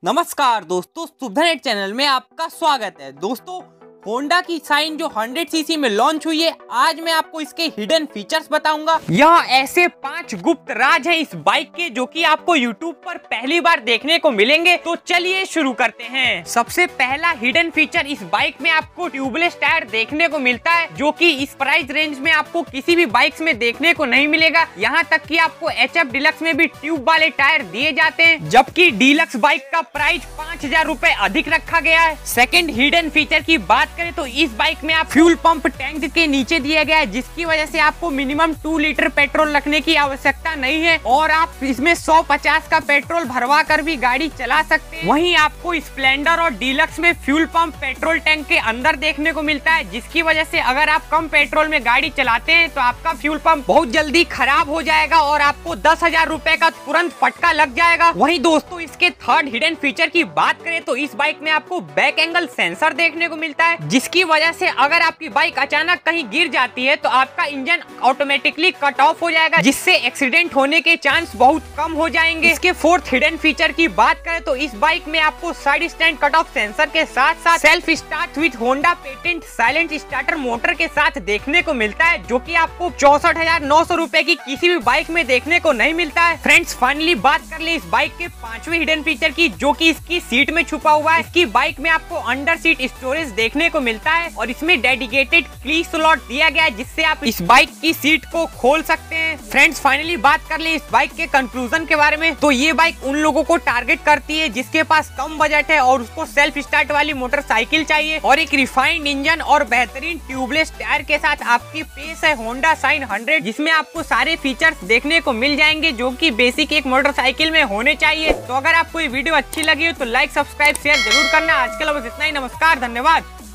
नमस्कार दोस्तों, सुबह चैनल में आपका स्वागत है। दोस्तों, होंडा की शाइन जो 100 सीसी में लॉन्च हुई है, आज मैं आपको इसके हिडन फीचर्स बताऊंगा। यह ऐसे 5 गुप्त राज हैं इस बाइक के जो कि आपको YouTube पर पहली बार देखने को मिलेंगे। तो चलिए शुरू करते हैं। सबसे पहला हिडन फीचर, इस बाइक में आपको ट्यूबलेस टायर देखने को मिलता है, जो कि इस प्राइस रेंज में आपको किसी भी बाइक्स में देखने को नहीं मिलेगा। यहाँ तक कि आपको HF डीलक्स में भी ट्यूब वाले टायर दिए जाते हैं, जबकि डीलक्स बाइक का प्राइस 5000 रुपए अधिक रखा गया है। सेकेंड हिडन फीचर की बात करें तो इस बाइक में आप फ्यूल पंप टैंक के नीचे दिया गया है, जिसकी वजह से आपको मिनिमम 2 लीटर पेट्रोल रखने की आवश्यकता नहीं है और आप इसमें 150 का पेट्रोल भरवा कर भी गाड़ी चला सकते हैं। वहीं आपको स्प्लेंडर और डीलक्स में फ्यूल पंप पेट्रोल टैंक के अंदर देखने को मिलता है, जिसकी वजह से अगर आप कम पेट्रोल में गाड़ी चलाते हैं तो आपका फ्यूल पंप बहुत जल्दी खराब हो जाएगा और आपको 10,000 रुपए का तुरंत फटका लग जाएगा। वहीं दोस्तों, इसके थर्ड हिडन फीचर की बात करें तो इस बाइक में आपको बैक एंगल सेंसर देखने को मिलता है, जिसकी वजह से अगर आपकी बाइक अचानक कहीं गिर जाती है तो आपका इंजन ऑटोमेटिकली कट ऑफ हो जाएगा, जिससे एक्सीडेंट होने के चांस बहुत कम हो जाएंगे। इसके फोर्थ हिडन फीचर की बात करें तो इस बाइक में आपको side stand cut off sensor के साथ साथ self start with Honda patent silent starter motor के साथ देखने को मिलता है, जो कि आपको 64,900 रुपए की किसी भी बाइक में देखने को नहीं मिलता है। फ्रेंड्स, फाइनली बात कर ले इस बाइक के 5वें हिडन फीचर की, जो कि इसकी सीट में छुपा हुआ है। इसकी बाइक में आपको अंडर सीट स्टोरेज देखने को मिलता है और इसमें डेडिकेटेड की स्लॉट दिया गया है, जिससे आप इस बाइक की सीट को खोल सकते हैं। फ्रेंड्स, फाइनली बात कर ले इस बाइक के कंक्लूजन के बारे में, तो ये बाइक उन लोगों को टारगेट करती है जिसके पास कम बजट है और उसको सेल्फ स्टार्ट वाली मोटरसाइकिल चाहिए और एक रिफाइंड इंजन और बेहतरीन ट्यूबलेस टायर के साथ आपकी पेश है होंडा शाइन 100, जिसमें आपको सारे फीचर्स देखने को मिल जाएंगे जो कि बेसिक एक मोटरसाइकिल में होने चाहिए। तो अगर आपको ये वीडियो अच्छी लगी हो तो लाइक, सब्सक्राइब, शेयर जरूर करना। आज के लिए बस इतना ही। नमस्कार, धन्यवाद।